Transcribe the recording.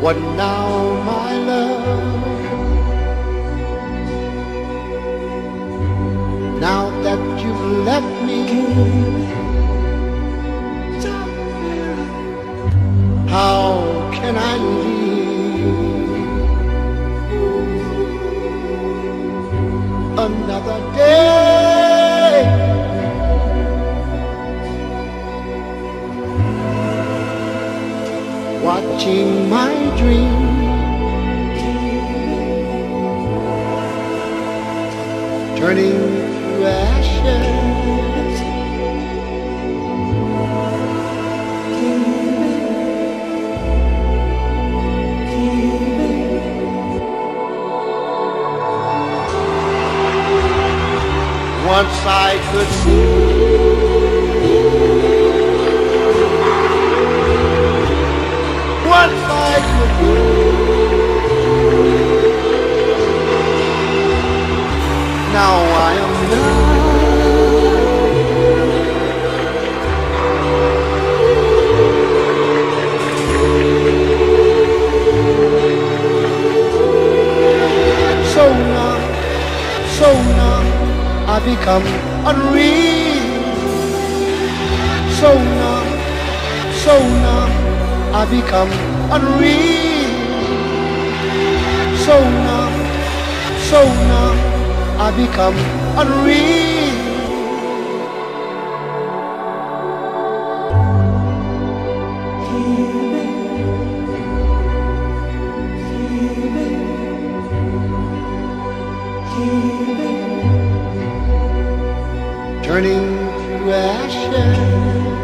What now, my love? Now that you've left me, how can I live another day watching my dream turning to ashes? Once I could see once I could do. Now I am so numb, I become unreal. So numb, I become unreal. So numb, I become unreal. Turning to ashes.